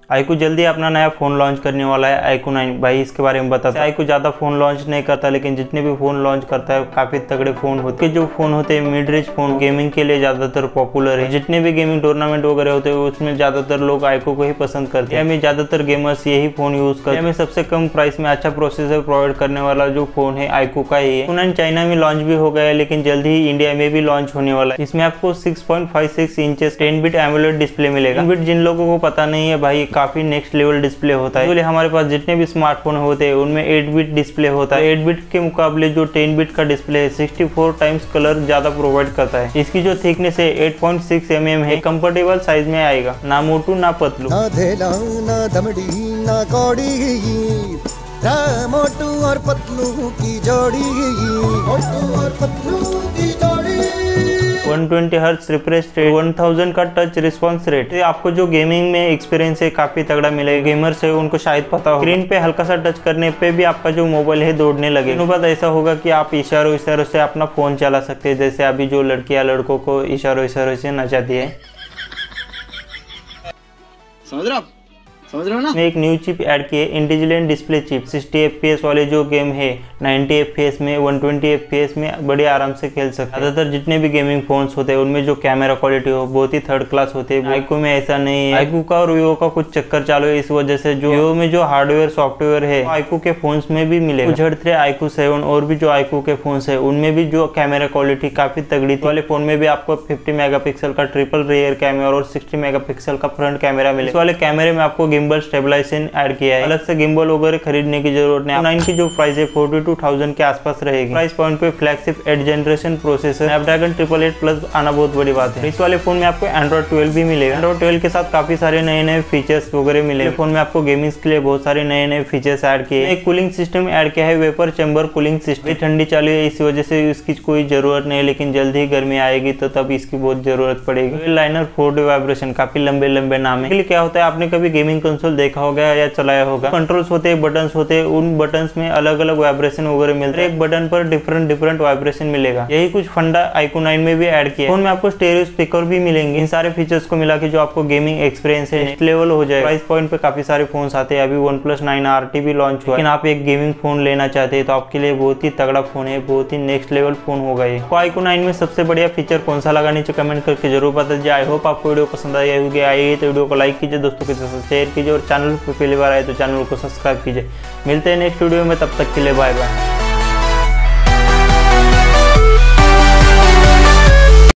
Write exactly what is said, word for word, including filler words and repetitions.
IQ जल्दी अपना नया फोन लॉन्च करने वाला है, आईक्यू नाइन। भाई इसके बारे में बताते हैं। आईक्यू ज्यादा फोन लॉन्च नहीं करता, लेकिन जितने भी फोन लॉन्च करता है काफी तगड़े फोन होते हैं। जो फोन होते हैं मिड रेंज फोन, गेमिंग के लिए ज्यादातर पॉपुलर है। जितने भी गेमिंग टूर्नामेंट वगैरह होते हैं उसमें ज्यादातर लोग आईक्यू को ही पसंद करते हैं। ज्यादातर गेमर्स यही फोन यूज करते हैं। सबसे कम प्राइस में अच्छा प्रोसेसर प्रोवाइड करने वाला जो फोन है आईक्यू का ही है। नाइन चाइना में लॉन्च भी हो गया है, लेकिन जल्द ही इंडिया में भी लॉन्च होने वाला है। इसमें आपको six point five six inches ten bit AMOLED display मिलेगा। टेन बिट जिन लोगों को पता नहीं है भाई, काफी नेक्स्ट लेवल डिस्प्ले होता है। हमारे पास जितने भी स्मार्टफोन होते हैं उनमें एट बिट डिस्प्ले होता है। एट बिट के मुकाबले जो टेन बिट का डिस्प्ले है सिक्सटी फोर टाइम्स कलर ज्यादा प्रोवाइड करता है। इसकी जो थिकनेस है eight point six M M है, कंफर्टेबल साइज में आएगा, ना मोटू ना पतलू। ना धेला, ना धमड़ी, ना कौड़ी, मोटू और पतलू की जोड़ी, मोटू और पतलू की जोड़ी। One twenty hertz refresh rate, one thousand का टच रिस्पांस रेट। आपको जो गेमिंग में एक्सपीरियंस है काफी तगड़ा मिलेगा। गेमर्स है उनको शायद पता हो, स्क्रीन पे हल्का सा टच करने पे भी आपका जो मोबाइल है दौड़ने लगे। इसके बाद ऐसा होगा कि आप इशारों इशारों से अपना फोन चला सकते हैं, जैसे अभी जो लड़कियां लड़कों को इशारों इशारों से नचाती है। समझ रहे हो समझ रहे हो ना। में एक न्यू चिप ऐड की है, intelligent display chip. Sixty F P S वाले जो गेम है नाइंटी एफ पी एस में, one twenty F P S में बड़े आराम से खेल सकते हैं। ज्यादातर जितने भी गेमिंग फोन्स होते हैं उनमें जो कैमरा क्वालिटी हो बहुत ही थर्ड क्लास होते हैं। आईक्यू में ऐसा नहीं है। आईक्यू का और वीवो का कुछ चक्कर चालू है, इस वजह से जो वीवो में जो हार्डवेयर सॉफ्टवेयर है आईक्यू के फोन्स में भी मिलेगा। जेड थ्री, आईक्यू सेवन और भी जो आईक्यू के फोन्स है उनमें भी जो कैमरा क्वालिटी काफी तगड़ी वाले फोन में भी आपको फिफ्टी मेगा पिक्सल का ट्रिपल रियर कैमरा और सिक्सटी मेगा पिक्सल का फ्रंट कैमरा मिलेगा। इस वाले कैमरे में आपको गिम्बल स्टेबलाइजेशन ऐड किया है। अलग से गिम्बल वगैरह खरीदने की जरूरत नहीं। नाइन की जो प्राइस है फोर्टी टू थाउजेंड के आसपास रहेगी। प्राइस पॉइंट पे flagship eight generation processor Snapdragon triple eight plus आना बहुत बड़ी बात है। इस वाले फोन में आपको एंड्रॉइड ट्वेल्व भी मिलेगा। एंड्रॉइड ट्वेल्व के साथ काफी सारे नए नए फीचर्स वगैरह मिलेंगे। फोन में आपको गेमिंग के लिए बहुत सारे नए नए फीचर्स ऐड किए। एक कूलिंग सिस्टम ऐड किया है, वेपर चैम्बर कूलिंग सिस्टम। ठंडी चालू है इस वजह से इसकी कोई जरूरत नहीं है, लेकिन जल्द ही गर्मी आएगी तो तब इसकी बहुत जरूरत पड़ेगी। लाइनर फोर डी वाइब्रेशन, काफी लंबे लंबे नाम है। क्या होता है, आपने कभी गेमिंग कंसोल देखा होगा या चलाया होगा। कंट्रोल्स होते हैं, बटन्स होते हैं, उन बटन्स में अलग अलग वाइब्रेशन वगैरह मिलते हैं। एक बटन पर डिफरेंट डिफरेंट वाइब्रेशन मिलेगा। यही कुछ फंडा आईक्यू नाइन में भी ऐड किया है। फोन में आपको स्टेरियो स्पीकर भी मिलेंगे। इन सारे फीचर्स को मिला के जो आपको गेमिंग एक्सपीरियंस है नेक्स्ट लेवल हो जाए। प्राइस पॉइंट पे काफी सारे फोन आते हैं। अभी OnePlus nine R T भी लॉन्च हुआ है, लेकिन आप एक गेमिंग फोन लेना चाहते हैं तो आपके लिए बहुत ही तगड़ा फोन है, बहुत ही नेक्स्ट लेवल फोन होगा ये। तो आईक्यू नाइन में सबसे बढ़िया फीचर कौन सा लगा नीचे कमेंट करके जरूर बता दीजिए। आई होप आपको वीडियो पसंद आई होगी। आई तो वीडियो को लाइक कीजिए, दोस्तों के साथ शेयर कीजिए और चैनल पर पहली बार आए तो चैनल को सब्सक्राइब कीजिए। मिलते हैं नेक्स्ट वीडियो में, तब तक के लिए बाय बाय।